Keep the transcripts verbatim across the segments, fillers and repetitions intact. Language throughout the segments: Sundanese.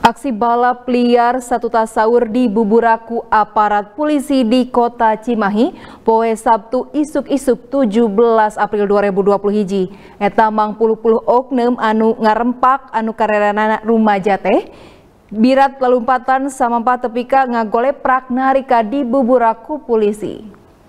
Aksi balap liar satu tas sahur di buburaku aparat polisi di kota Cimahi poe Sabtu isuk-isuk tujuh belas April dua ribu dua puluh hiji. Eta mangpuluh-puluh oknum anu ngarempak anu kareranana rumaja teh birat lalumpatan samampa tepika ngagoleprak narika di buburaku polisi.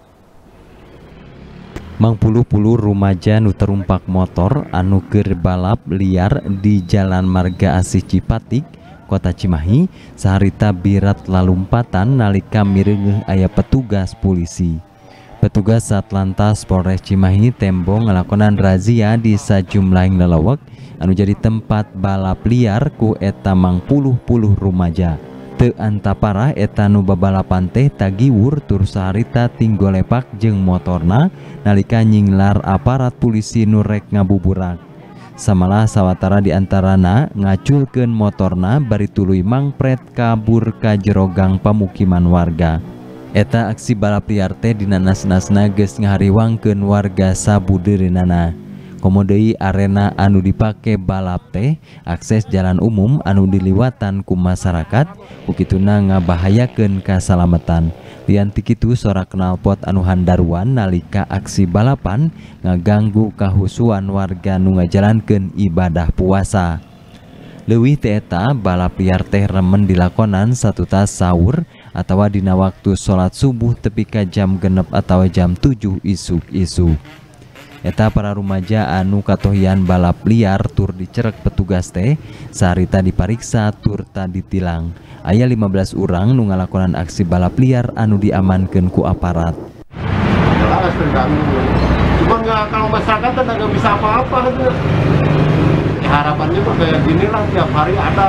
Mangpuluh-puluh rumaja nu terumpak motor anu keur balap liar di Jalan Marga Asih Cipatik, Kota Cimahi, saharita birat lalumpatan nalika mireungeuh aya petugas polisi. Petugas Satlantas Polres Cimahi tembo ngalakonan razia di sajumlahing lelewek anu jadi tempat balap liar ku eta mangpuluh-puluh rumaja. Teu antapara eta nu babalapan teh tagiwur tur saharita tinggolepak jeung motorna nalika nyinglar aparat polisi nu rek ngabuburak. Samalah sawatara diantarana ngaculkeun motorna bari tuluy mangpret kabur ka jero gang pamukiman warga. Eta aksi balap liar teh dina nas-nasna geus ngahariwangkeun warga sabudeureunana. Komo deui arena anu dipake balap teh akses jalan umum anu diliwatan ku masyarakat, ukituna ngabahayakeun kasalamatan. Lian ti kitu sora knalpot anu handaruan nalika aksi balapan ngaganggu kahusuan warga nu ngajalankeun ibadah puasa. Leuwih ti eta balap liar teh remen dilakonan satu tas sahur atawa dina waktu salat subuh tepi ka jam genep atawa jam tujuh isuk-isuk. Eta para rumaja anu katohian balap liar tur dicerek petugas teh saharita dipariksa tur tadi ditilang. Aya lima belas urang nu ngalakonan aksi balap liar anu diamankeun ku aparat. Jelas terganggu. Cuma nggak, kalau masyarakat kan nggak bisa apa-apa gitu. Ya, harapannya kok kayak gini lah tiap hari ada.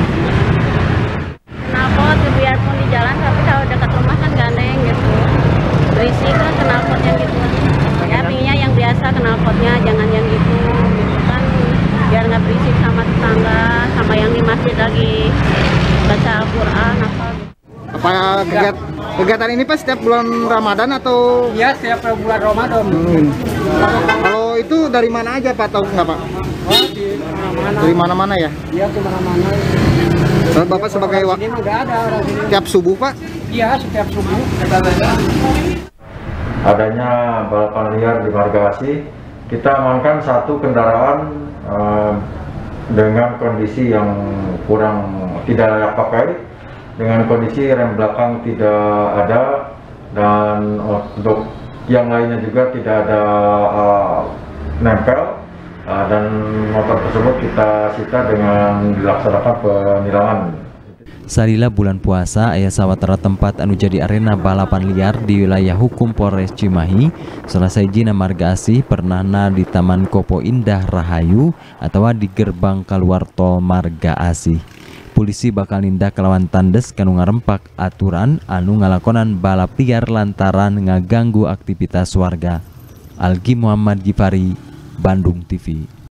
Knalpot biarpun di jalan tapi kalau dekat rumah kan gandeng gitu. Berisik lah knalpotnya gitu. Ya pinginnya yang biasa knalpotnya jangan yang gitu, gitu kan biar nggak berisik sama tetangga, sama yang di masjid lagi baca Al-Quran apa gitu. Apa kegiatan, kegiatan ini Pak setiap bulan Ramadan atau? Iya, setiap bulan Ramadan. Hmm. Kalau itu dari mana aja Pak, tahu nggak Pak? Oh, di mana-mana. Dari mana-mana ya? Iya, di mana-mana. Kalau Bapak sebagai wakil ini nggak ada orang sini. Setiap subuh Pak? Iya, setiap subuh. Adanya balapan liar di Marga Asih, kita amankan satu kendaraan eh, dengan kondisi yang kurang tidak layak pakai, dengan kondisi rem belakang tidak ada, dan untuk yang lainnya juga tidak ada uh, nempel, uh, dan motor tersebut kita sita dengan dilaksanakan penilangan. Salila bulan puasa aya sawatara tempat anu jadi arena balapan liar di wilayah hukum Polres Cimahi. Salah sahijina Marga Asih pernahna di Taman Kopo Indah Rahayu atawa di gerbang kaluar tol Marga Asih. Polisi bakal nindak kelawan tandes kanu ngarempak aturan anu ngalakonan balap liar lantaran ngaganggu aktivitas warga. Algi Muhammad Gifari, Bandung T V.